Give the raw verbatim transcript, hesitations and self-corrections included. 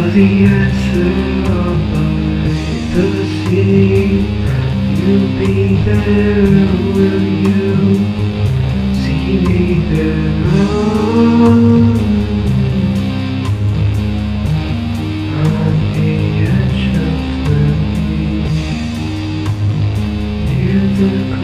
the answer of the sea. You'll be there, will you see me there? On the edge of the beach, near the